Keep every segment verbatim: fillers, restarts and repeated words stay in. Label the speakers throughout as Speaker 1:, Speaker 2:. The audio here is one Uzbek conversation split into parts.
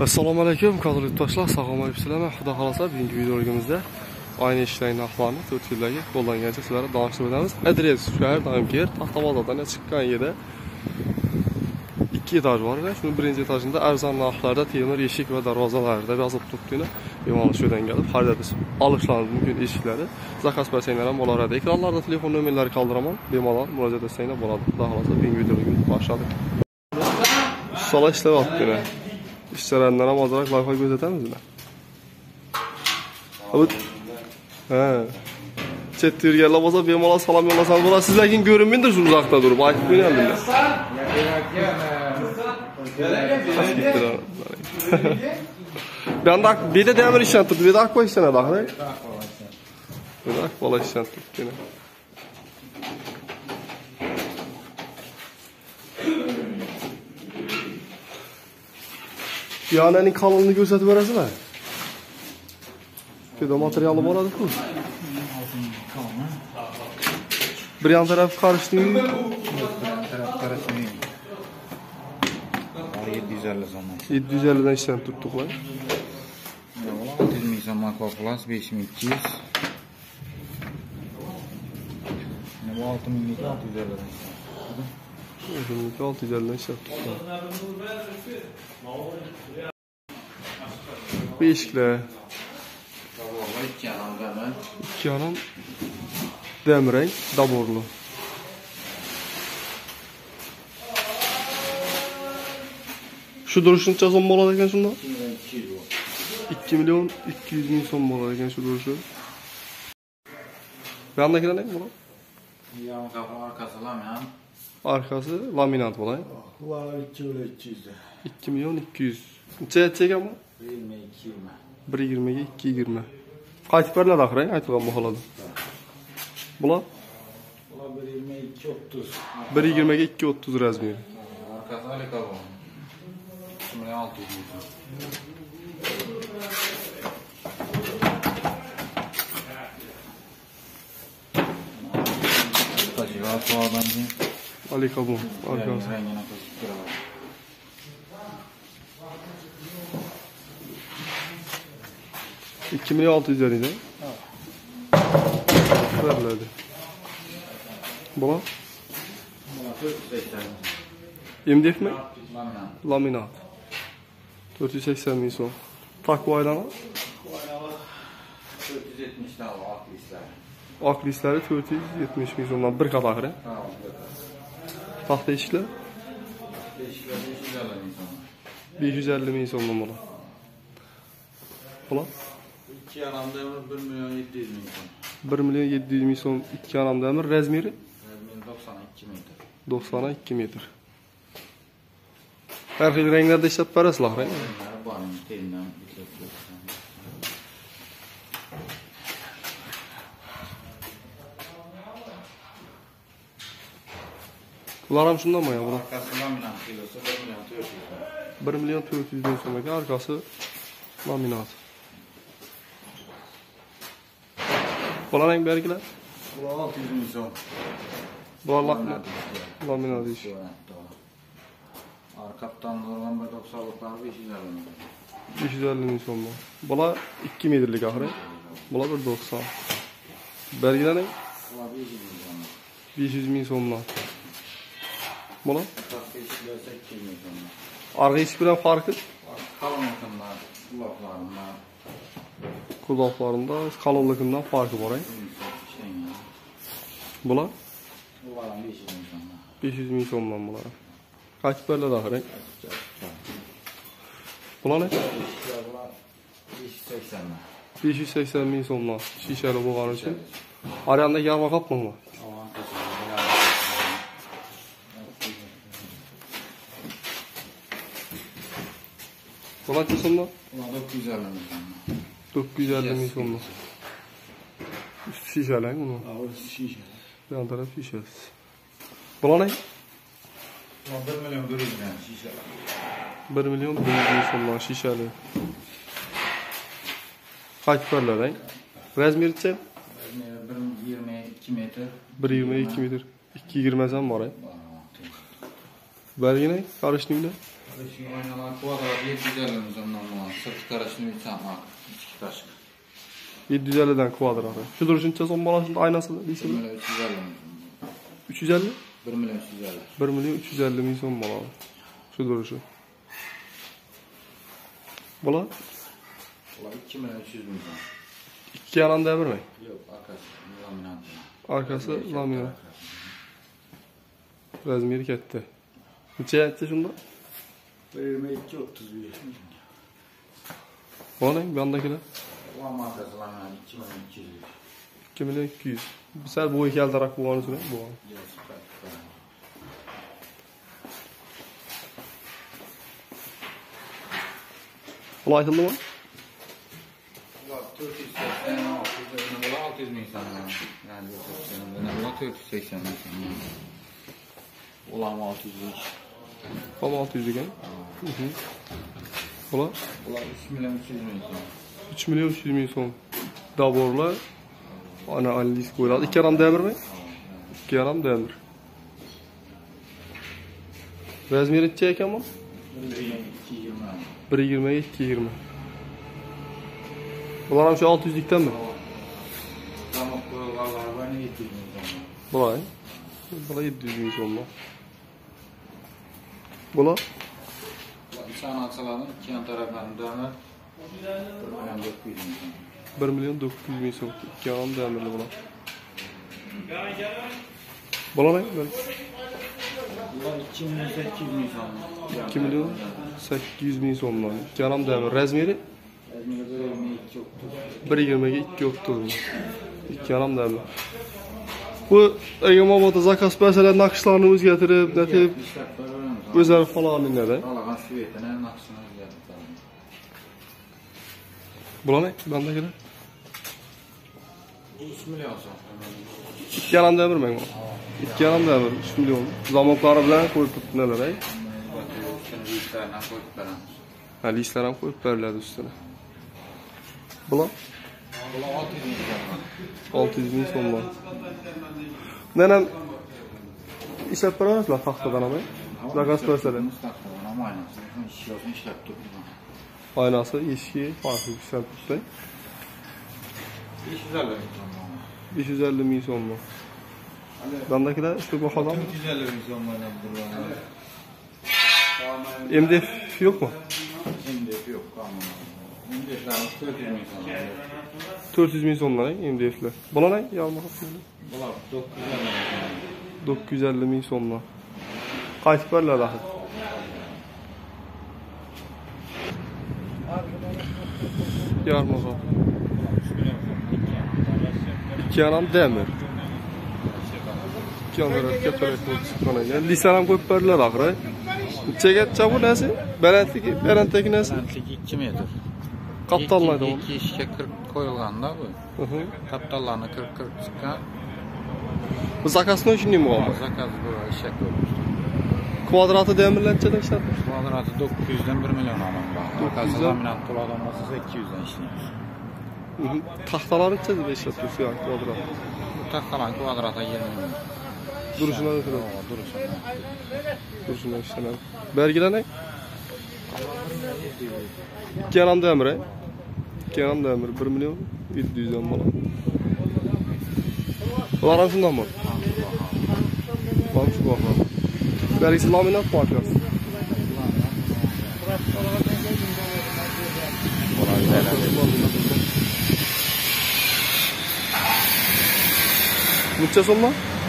Speaker 1: Assalomu alaykum, qadrli yurtdoshlar, sog'lom-salomat. Xudo xolasa, bugungi videoligimizda ayni ishlarning ahvolini to'rt yildagi qo'llangancha sizlarga tanishtirib o'tamiz. Adres shahar Damkir, Taxtabozordan chiqqan yerda ikki etaj bor. Shuni birinchi etajida arzon narxlarda temir eshik va darvozalarda yozib turibdini bemalol shu yerdan kelib xarid olishlaringiz mumkin eshiklari. Zakaz qilsanglar ham bo'laveradi. Ekranlarda telefon nomerlari qoldiraman, bemalol murojaat etsanglar bo'ladi. Xudo xolasa, bugungi videoligimizni boshladik. Sola ishlayapti. İşçilerden hem olarak layfa gözeter misiniz? He. Chet yurganlar bo'lsa bemalol salom yo'llasangiz bo'ladi. Siz lekin ko'rinmaydi shu uzoqda turib. Aytib qo'ygandim. Ben de bir de demir işten tuttu. Bir de akva işten adak ne? Bir de akva işten tuttu yine. Yanenin kalınlığını gösterip veresi mi? Bir de materyalı boladı ku. Bir yan taraf karıştı mı?
Speaker 2: Taraf karıştı mı? yedi yüz elli zaman.
Speaker 1: yedi yüz elliden işten tuttuk lan.
Speaker 2: altı yüz bin zaman koplas, beş bin iki yüz. Bu altı bin altı yüz elliden işten.
Speaker 1: altı yüz elliden işten tuttuk. Beşikler. İki yanım demir renk, daborlu. Şu duruşun son boladı eken şunda? iki milyon iki yüz bin son boladı eken şu duruşu. Yandakiler ne bu?
Speaker 2: Yan kapı arkası laminat.
Speaker 1: Arkası laminat olay.
Speaker 2: Var iki milyon iki yüz.
Speaker 1: iki milyon iki yüz. Çek çek ama?
Speaker 2: bir yirmi iki yirmi.
Speaker 1: bir yirmi iki yirmi. Qaytib berler axıra, aytgan baholadı. Bular?
Speaker 2: Bular bir yirmi iki otuz.
Speaker 1: bir yirmi iki otuz razmeri.
Speaker 2: Arkası alikabon. iki milyon altı yüz. Tacivat bu adamcı.
Speaker 1: Alikabon, arkası.
Speaker 2: Rengine kızıktırlar.
Speaker 1: iki milyon altı yüz liraydı. Verlerdi. Bula?
Speaker 2: dört yüz seksen.
Speaker 1: M D F mi?
Speaker 2: Laminat.
Speaker 1: Laminat. dört yüz seksen bin son. Takva aylana?
Speaker 2: dört yüz yetmiş daha var ak listler.
Speaker 1: Ak listleri dört yüz yetmiş bin sondan bir kat ahire.
Speaker 2: Tamam.
Speaker 1: Tahta eşikler?
Speaker 2: Değişikler beş yüz elli bin sonra.
Speaker 1: beş yüz elli bin sondan bula. Bula?
Speaker 2: İki yanamda emir bir milyon yedi yüz bin sonra.
Speaker 1: bir milyon yedi yüz bin son iki anamda emir. Razmeri?
Speaker 2: doksan iki metre.
Speaker 1: doksan iki metre. Her xil renklerde işlep verəsiz laxır.
Speaker 2: Bu anın telinden bitirip
Speaker 1: Bunlar hem şundan mı ya? Bunlar?
Speaker 2: arkası laminat kilosu bir milyon dört yüz.
Speaker 1: bir milyon dört yüz bin sonraki arkası laminat. Bunlar renk belgiler?
Speaker 2: Bu altı yüz bin son.
Speaker 1: Bunlar laminat. Laminat iş.
Speaker 2: Arkaptan olan bir doksanlıklar beş yüz elli bin.
Speaker 1: beş yüz elli bin sonda. Bunlar iki metrlik ahire. Bunlar bir doksan. Belgiler ne?
Speaker 2: Bunlar beş yüz bin son.
Speaker 1: beş yüz bin sonda. Bunlar?
Speaker 2: Arkası eşikler sekiz bin son.
Speaker 1: Arka eşik bilen farkı?
Speaker 2: Kalın yakınlar, kulaklarından.
Speaker 1: Kulaklarında kalınlıkından farkı var. Bunlar?
Speaker 2: Bunlardan beş yüz bin son.
Speaker 1: beş yüz bin sondan bunlar. Kaç böyle daha renk? Bunlar ne?
Speaker 2: beş yüz seksen.
Speaker 1: beş yüz seksen bin sondan. Şişeli bu var için. Arayandaki yarma kapma mı? Bunlar kaç sondan?
Speaker 2: Bunlar dokuz yüz elli bin son.
Speaker 1: dokuz yüz elli bin sondan. Üstü şişeli bunu.
Speaker 2: Ağır şişe.
Speaker 1: Yan taraf şişesiz. Bunlar ne?
Speaker 2: bir milyon dört yüz bin şişe.
Speaker 1: bir milyon dört yüz bin sondan şişeli. Kaç böyle renk? Razmeri çel?
Speaker 2: bir yirmi iki metre.
Speaker 1: bir yirmi iki metre. iki girmezem var. Belge ne? Karıştığında?
Speaker 2: Şimdi aynalar kvadrat yedi yüz elli milyondan var. Sırt karışını bir çakmak. İki taşık.
Speaker 1: yedi yüz elli'den kvadratı. Şu duruşunca son balasında aynası değilse
Speaker 2: bir milyon üç yüz elli milyon.
Speaker 1: üç yüz elli?
Speaker 2: bir milyon üç yüz elli.
Speaker 1: bir milyon üç yüz elli min son balalı. Şu duruşu. Bula?
Speaker 2: Bula iki milyon üç yüz milyon.
Speaker 1: İki yanan devir mi?
Speaker 2: Yok, arkası laminat.
Speaker 1: Arkası laminat. Razmeri ketdi. Necha aytdi shunda?
Speaker 2: yirmi iki otuz bir.
Speaker 1: Mana bu yandagilar
Speaker 2: Ulan markası laminat iki milyon iki yüz.
Speaker 1: ikki million ikki yuz. Sal bo'yi kaltaroq bo'lgani uchun bu. Ular aytildimi?
Speaker 2: Ular dört yüz seksen altı yüz altı yüz ming so'm. Yani ular dört yüz seksen ming so'm. Ular altı yüz.
Speaker 1: Tam altı yüz ekan. Ular
Speaker 2: Ular üç milyon üç yüz ming so'm.
Speaker 1: uch million uch yuz ming so'm. Daborlar ana analiz qo'yiladi. ikki yarim demirmi? ikki yarim demir. Razmeri necha ekan bu? bir yigirma ikki yigirma. Bular ham shu olti yuz likdanmi?
Speaker 2: Tamam, qo'yilganlar var ne yetti ming so'm.
Speaker 1: Bular. Bular yetti yuz ming so'm. Bular
Speaker 2: Ular insan aksalarının iki yan taraflarında
Speaker 1: bir milyon dokuz yüz ming so'm. ikki yarim demirli bular. Bular ne?
Speaker 2: Ular iki milyon sekiz yüz ming so'm.
Speaker 1: ikki million sakkiz yuz ming so'mdan. ikki yarim demir. Razmeri bir yigirma ikki o'ttiz. ikki yarim demir. Bu Egemoboda zakaz bersalar naqshlarni o'zgartirib, natib o'zlari falan nada?
Speaker 2: Qalagan svetini naqshini o'zgartiradi.
Speaker 1: Bular ne? Bandagilar
Speaker 2: uch million so'm.
Speaker 1: ikki yarim demirmi bu? ikki yarim demir, uch million. Zamoqlari bilan qo'yib turibdi nelar ay? Ha, listlar ham qo'yib beriladi ustuna. Bular
Speaker 2: Bular olti yuz ming so'm.
Speaker 1: olti yuz ming so'm bor. Menam ishlab berasizlar taxtadan ham. Zakaz bersalar.
Speaker 2: Mustaqil, ama aynası. İş yok, ishlab turibdi.
Speaker 1: Aynası, eshigi, farqi ishlab turibdi.
Speaker 2: besh yuz elli ming so'm.
Speaker 1: besh yuz elli ming so'm bor. Bandagilar shu bahoda
Speaker 2: dört yüz elli ming so'm bilan burlar.
Speaker 1: M D F yo'qmi?
Speaker 2: M D F yo'q, qonun. M D F'larimiz to'rt yuz ming so'm.
Speaker 1: to'rt yuz ming so'mdan M D F'lar. Bular ne? Yalmoq.
Speaker 2: Bular dokuz yuz elli ming so'm.
Speaker 1: dokuz yuz elli ming so'mdan. Qaytib beriladi axir. Yarmoq. ikki yarim demir. ikki yarim kattaroq bo'lib chiqqan ekan. Lislar ham ko'p beriladi axir. Nechaga bu narsa? Balandligi, balandligi narsa?
Speaker 2: Balandligi ikki metr.
Speaker 1: Qaptallaydi uni.
Speaker 2: ikki ishga qirq qo'yilganda bu.
Speaker 1: Mhm.
Speaker 2: Qaptallarni qirq qirq chiqqan.
Speaker 1: Bu zakasni shunday bo'ladi.
Speaker 2: Zakaz bu ishga qo'yibdi.
Speaker 1: Kvadrati demirlanchada ishlab.
Speaker 2: Kvadrati dokuz yuzdan bir million olgan bor.
Speaker 1: dokuz yuz.
Speaker 2: Laminat to'lagan bo'lsa ikki yuzdan ishlaymiz.
Speaker 1: Taxtalari necha ishlab tursiz yoki kvadrat?
Speaker 2: Bu taxtalar kvadrati yigirma ming.
Speaker 1: Duruşuna da kırılır.
Speaker 2: Duruşuna.
Speaker 1: Duruşuna işlenir. Belgeler iki yarim demir. iki yarim demir. bir milyon yedi yüzden bana. Bunlar arasından mı? Bak şu bakalım. Belgisi laminat parçası. Neçe sonla?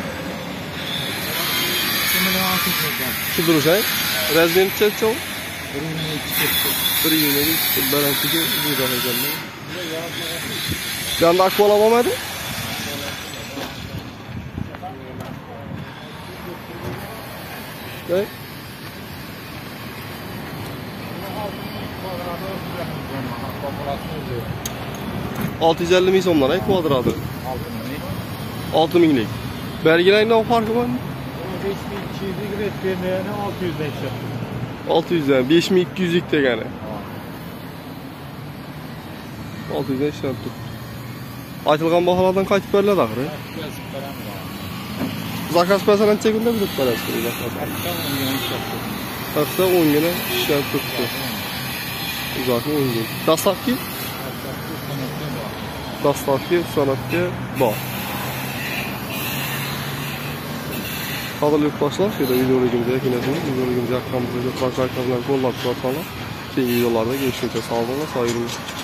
Speaker 1: Şu duruş ay. Razmeri neçe çoğu? bir yirmi iki. Balandligi bu da ekan. Yanda akval olmadi? Hey. olti yuz elli ming so'mdan ay kvadratı. olti minglik. Belgilayda o farkı var mı?
Speaker 3: besh ming ikki yuz üretkenlerini olti yüzden işlettim.
Speaker 1: olti yüzden, besh ming ikki yuzlik degani. olti yüzden ishlatib. Aytilgan baholardan qaytib beriladi axir. Zakaz bersalar necha kunda berib berasiz? Həftə on günə işləyib tutdu. Uzaqlı on gün. Dastavki? Dastavki, sanatki, var. Havalı yurttaşlar, şöyle videoligimizə yəkinəsiniz. Videoligimizə yaxamızda yurttaşlar, qaytarlar, qollar tutarsanlar. Ki videolarda görüşünce sağ olun, sayılın.